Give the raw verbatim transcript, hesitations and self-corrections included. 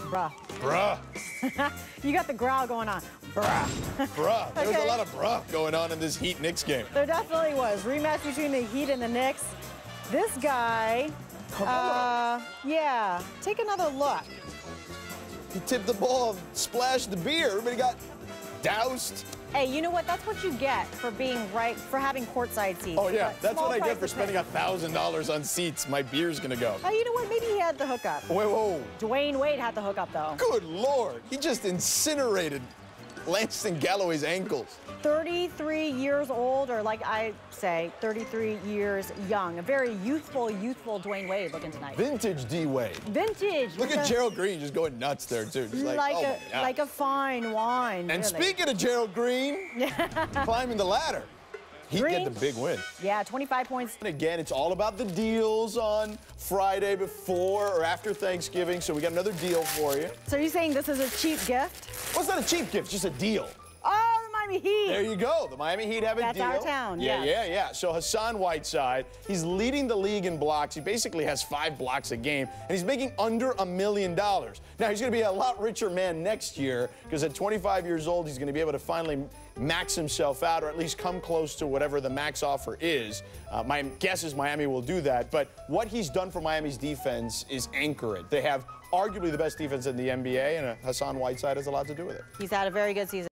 Bruh. Bruh. You got the growl going on. Bruh. Bruh. There was Okay. a lot of bruh going on in this Heat-Knicks game. There definitely was. Rematch between the Heat and the Knicks. This guy, uh, yeah, take another look. He tipped the ball, splashed the beer. Everybody got doused. Hey, you know what? That's what you get for being right, for having courtside seats. Oh, yeah. But That's small what I price get for to spending pay. one thousand dollars on seats. My beer's going to go. Oh, you know what? Maybe he had the hookup. Whoa, whoa. Dwayne Wade had the hookup, though. Good Lord. He just incinerated Langston Galloway's ankles. thirty-three years old, or like I say, thirty-three years young. A very youthful, youthful Dwayne Wade looking tonight. Vintage D-Wade. Vintage. Look with at a- Gerald Green just going nuts there, too. Just like, like oh, a my God. like a fine wine. And really. speaking of Gerald Green, climbing the ladder, he Green. get the big win. Yeah, twenty-five points. And again, it's all about the deals on Friday before or after Thanksgiving, so we got another deal for you. So you're saying this is a cheap gift? Well, it's not a cheap gift, just a deal. Oh, the Miami Heat. There you go. The Miami Heat have a That's deal. our town, Yeah, yes. yeah, yeah. So Hassan Whiteside, he's leading the league in blocks. He basically has five blocks a game, and he's making under a million dollars. Now, he's going to be a lot richer man next year because at twenty-five years old, he's going to be able to finally max himself out or at least come close to whatever the max offer is. Uh, my guess is Miami will do that, but what he's done for Miami's defense is anchor it. They have arguably the best defense in the N B A, and Hassan Whiteside has a lot to do with it. He's had a very good season.